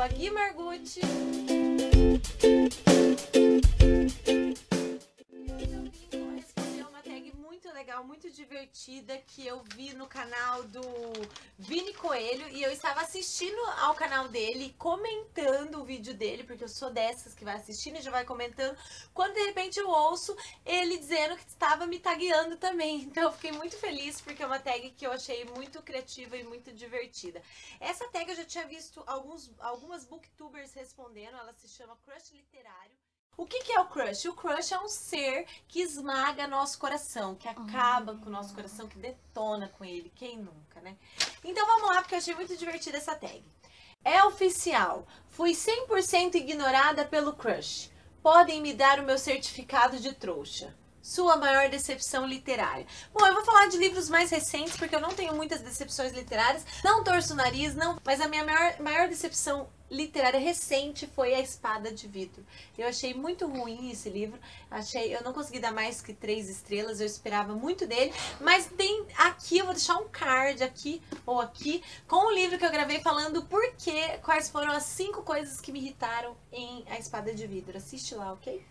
a Gui Margucci. Muito divertida que eu vi no canal do Vini Coelho e eu estava assistindo ao canal dele, comentando o vídeo dele, porque eu sou dessas que vai assistindo e já vai comentando, quando de repente eu ouço ele dizendo que estava me tagueando também. Então eu fiquei muito feliz porque é uma tag que eu achei muito criativa e muito divertida. Essa tag eu já tinha visto algumas booktubers respondendo, ela se chama Crush Literário. O que é o crush? O crush é um ser que esmaga nosso coração, que acaba com o nosso coração, que detona com ele. Quem nunca, né? Então vamos lá, porque eu achei muito divertida essa tag. É oficial. Fui 100% ignorada pelo crush. Podem me dar o meu certificado de trouxa. Sua maior decepção literária. Bom, eu vou falar de livros mais recentes, porque eu não tenho muitas decepções literárias. Não torço o nariz, não. Mas a minha maior decepção literária recente foi A Espada de Vidro. Eu achei muito ruim esse livro. Eu não consegui dar mais que 3 estrelas. Eu esperava muito dele. Mas tem aqui, eu vou deixar um card aqui, ou aqui, com o livro que eu gravei falando quais foram as 5 coisas que me irritaram em A Espada de Vidro. Assiste lá, ok?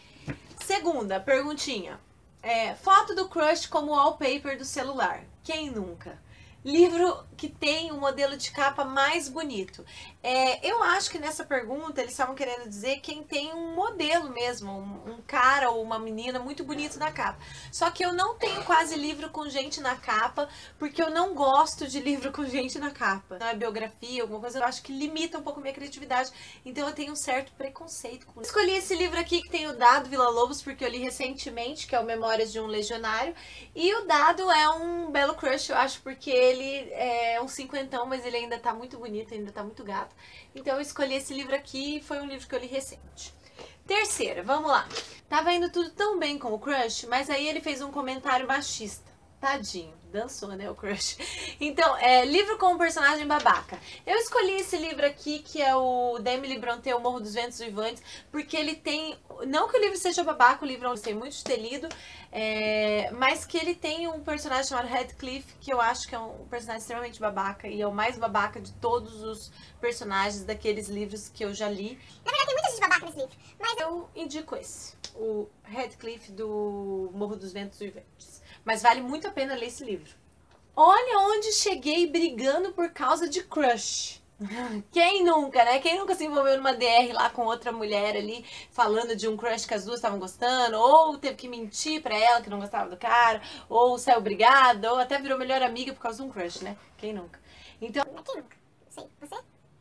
Segunda perguntinha. Foto do crush como wallpaper do celular. Quem nunca? Livro que tem o modelo de capa mais bonito. Eu acho que nessa pergunta eles estavam querendo dizer quem tem um modelo mesmo, um cara ou uma menina muito bonito na capa. Só que eu não tenho quase livro com gente na capa, porque eu não gosto de livro com gente na capa. Não é biografia, alguma coisa, eu acho que limita um pouco a minha criatividade. Então eu tenho um certo preconceito com isso. Escolhi esse livro aqui que tem o Dado Villa-Lobos, porque eu li recentemente, que é o Memórias de um Legionário. E o Dado é um belo crush, eu acho, porque ele é um cinquentão, mas ele ainda tá muito bonito, ainda tá muito gato. Então eu escolhi esse livro aqui e foi um livro que eu li recente. Terceira, vamos lá. Tava indo tudo tão bem com o crush, mas aí ele fez um comentário machista. Tadinho, dançou, né, o crush. Então, livro com um personagem babaca. Eu escolhi esse livro aqui, que é o da Emily Brontë, O Morro dos Ventos Uivantes, porque ele tem... Não que o livro seja babaca, o livro eu gostei muito de ter lido, mas que ele tem um personagem chamado Heathcliff, que eu acho que é um personagem extremamente babaca, e é o mais babaca de todos os personagens daqueles livros que eu já li. Na verdade, tem muita gente babaca nesse livro, mas eu indico esse, o Heathcliff do Morro dos Ventos Uivantes. Mas vale muito a pena ler esse livro. Olha onde cheguei brigando por causa de crush. Quem nunca, né? Quem nunca se envolveu numa DR lá com outra mulher ali, falando de um crush que as duas estavam gostando, ou teve que mentir pra ela que não gostava do cara, ou saiu brigada, ou até virou melhor amiga por causa de um crush, né? Quem nunca? Então... Quem nunca? Sei. Você?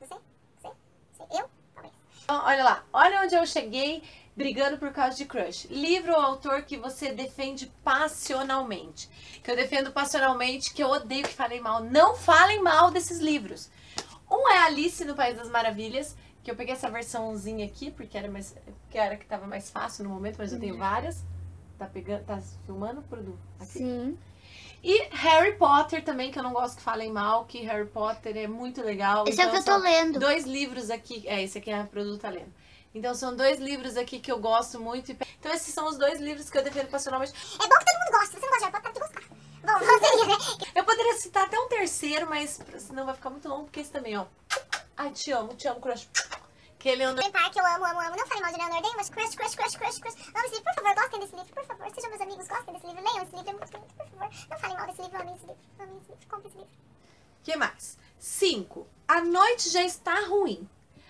Eu? Talvez. Então, olha lá. Olha onde eu cheguei brigando por causa de crush. Livro ou autor que você defende passionalmente. Que eu defendo passionalmente, que eu odeio que falem mal. Não falem mal desses livros. Um é Alice no País das Maravilhas, que eu peguei essa versãozinha aqui, porque era que tava mais fácil no momento, mas eu tenho várias. Tá filmando, Produ? Aqui. Sim. E Harry Potter também, que eu não gosto que falem mal, que Harry Potter é muito legal. Esse é o que eu tô lendo. 2 livros aqui, esse aqui a Produ tá lendo. Então são 2 livros aqui que eu gosto muito. Então esses são os 2 livros que eu defendo passionalmente. É bom que todo mundo gosta. Se você não gosta de Harry Potter, tem que gostar. Bom, você, né? Eu poderia citar até um terceiro, mas senão vai ficar muito longo, porque esse também, ó. Ai, te amo, crush. Que ele anda... que eu amo. Não falem mal de Leonor Dane, mas crush. Amo esse livro, por favor, gostem desse livro, por favor. Sejam meus amigos, gostem desse livro, leiam esse livro, é muito bonito, por favor. Não falem mal desse livro, amem esse livro, compre esse livro. Que mais? 5. A noite já está ruim.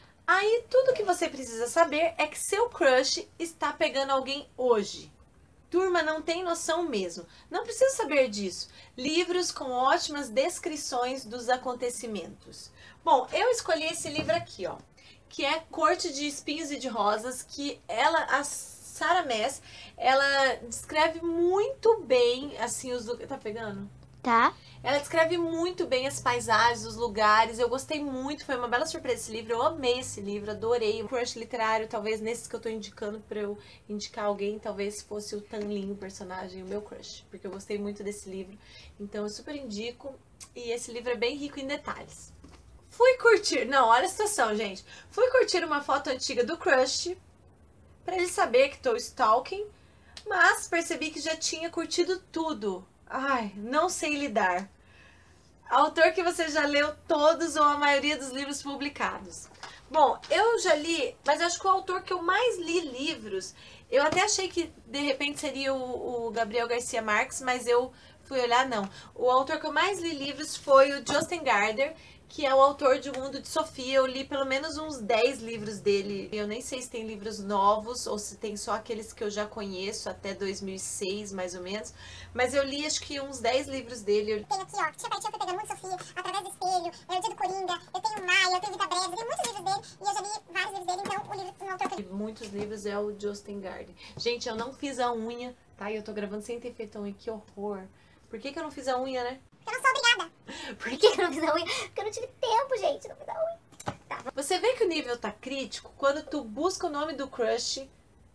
Aí tudo que você precisa saber é que seu crush está pegando alguém hoje. Turma, não tem noção mesmo. Não precisa saber disso. Livros com ótimas descrições dos acontecimentos. Bom, eu escolhi esse livro aqui, ó. Que é Corte de Espinhos e de Rosas, que a Sarah Maas, ela descreve muito bem, assim, os lugares... Tá pegando? Tá. Ela descreve muito bem as paisagens, os lugares. Eu gostei muito, foi uma bela surpresa esse livro. Eu amei esse livro, adorei. Um crush literário, talvez nesses que eu tô indicando pra eu indicar alguém, talvez fosse o Tanlin, o personagem, o meu crush. Porque eu gostei muito desse livro. Então eu super indico. E esse livro é bem rico em detalhes. Fui curtir... Não, olha a situação, gente. Fui curtir uma foto antiga do crush pra ele saber que tô stalking. Mas percebi que já tinha curtido tudo. Ai, não sei lidar. Autor que você já leu todos ou a maioria dos livros publicados. Bom, eu já li, mas acho que o autor que eu mais li livros, eu até achei que de repente seria o Gabriel Garcia Marques, mas eu fui olhar, não. O autor que eu mais li livros foi o Justin Gardner, que é o autor de O Mundo de Sofia. Eu li pelo menos uns 10 livros dele. Eu nem sei se tem livros novos ou se tem só aqueles que eu já conheço, até 2006, mais ou menos. Mas eu li acho que uns 10 livros dele. Tem aqui, ó, Tia Paitinha foi pegando muito Sofia, Através do Espelho, O Dia do Coringa, eu tenho Maia, eu tenho Vita Breve, eu tenho muitos livros dele e eu já li vários livros dele, então o livro, um autor que... Muitos livros é o Justin Gardner. Gente, eu não fiz a unha, tá? E eu tô gravando sem ter feito a unha, que horror. Por que eu não fiz a unha, né? Eu não sou obrigada. Por que eu não fiz a unha? Porque eu não tive tempo, gente, não fiz a unha. Tá. Você vê que o nível tá crítico quando tu busca o nome do crush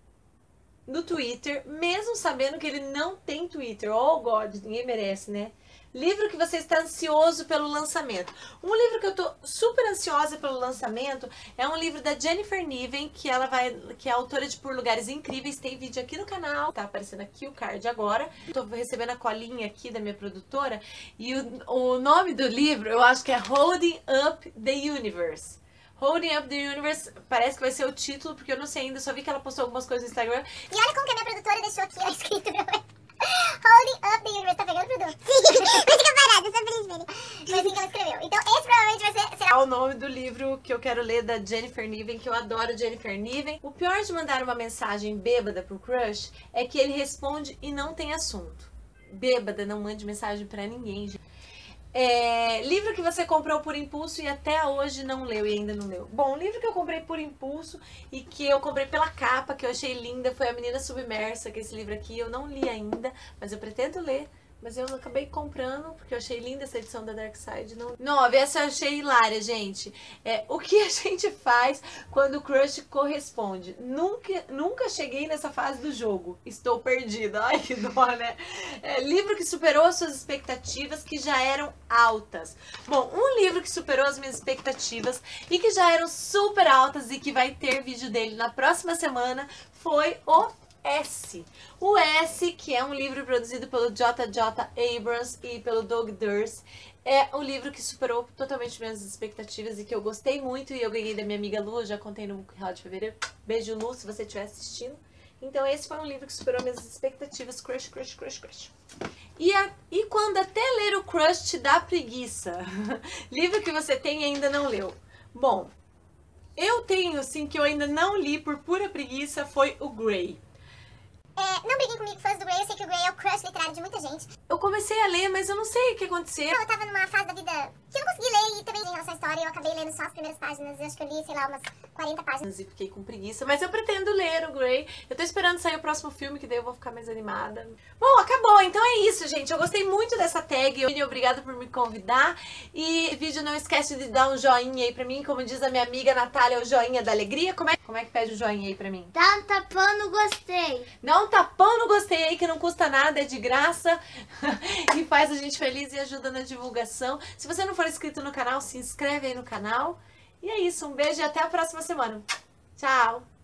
no Twitter, mesmo sabendo que ele não tem Twitter. Oh, God, ninguém merece, né? Livro que você está ansioso pelo lançamento. Um livro que eu tô super ansiosa pelo lançamento é um livro da Jennifer Niven, que é autora de Por Lugares Incríveis. Tem vídeo aqui no canal, tá aparecendo aqui o card agora. Tô recebendo a colinha aqui da minha produtora e o nome do livro eu acho que é Holding Up the Universe. Holding Up the Universe, parece que vai ser o título, porque eu não sei ainda, só vi que ela postou algumas coisas no Instagram. E olha como que a minha produtora deixou aqui, ó, escrito meu Holding Up the Universe, tá pegando, Bruno? Sim, mas fica parado, só pra eles verem. Foi assim que ela escreveu. Então esse provavelmente será o nome do livro que eu quero ler da Jennifer Niven, que eu adoro Jennifer Niven. O pior de mandar uma mensagem bêbada pro crush é que ele responde e não tem assunto. Bêbada, não mande mensagem pra ninguém, gente. Livro que você comprou por impulso e até hoje não leu e ainda não leu. Bom, um livro que eu comprei por impulso e que eu comprei pela capa, que eu achei linda, foi A Menina Submersa, que é esse livro aqui eu não li ainda, mas eu pretendo ler. Mas eu acabei comprando, porque eu achei linda essa edição da Dark Side. 9, essa eu achei hilária, gente. O que a gente faz quando o crush corresponde? Nunca cheguei nessa fase do jogo. Estou perdida. Ai, que dó, né? Livro que superou as suas expectativas, que já eram altas. Bom, um livro que superou as minhas expectativas e que já eram super altas e que vai ter vídeo dele na próxima semana foi o S. O S, que é um livro produzido pelo J.J. Abrams e pelo Doug Durst, é um livro que superou totalmente minhas expectativas e que eu gostei muito e eu ganhei da minha amiga Lu, eu já contei no Real de Fevereiro. Beijo, Lu, se você estiver assistindo. Então esse foi um livro que superou minhas expectativas. Crush, crush, crush, crush. E quando até ler o crush te dá preguiça? Livro que você tem e ainda não leu. Bom, eu tenho, assim, que eu ainda não li por pura preguiça, foi o Grey. Não briguem comigo, fãs do Grey, eu sei que o Grey é o crush literário de muita gente. Eu comecei a ler, mas eu não sei o que aconteceu. Eu tava numa fase da vida que eu não consegui ler e também em relação à história, eu acabei lendo só as primeiras páginas. Eu acho que eu li, sei lá, umas 40 páginas. E fiquei com preguiça, mas eu pretendo ler o Grey. Eu tô esperando sair o próximo filme, que daí eu vou ficar mais animada. Bom, acabou. Então é isso, gente. Eu gostei muito dessa tag. Obrigada por me convidar. E vídeo, não esquece de dar um joinha aí pra mim. Como diz a minha amiga Natália, o joinha da alegria. Como é que pede o joinha aí pra mim? Dá um tapão no gostei. Dá um tapão no gostei aí, que não custa nada, é de graça. E faz a gente feliz e ajuda na divulgação. Se você não for inscrito no canal, se inscreve aí no canal. E é isso, um beijo e até a próxima semana. Tchau!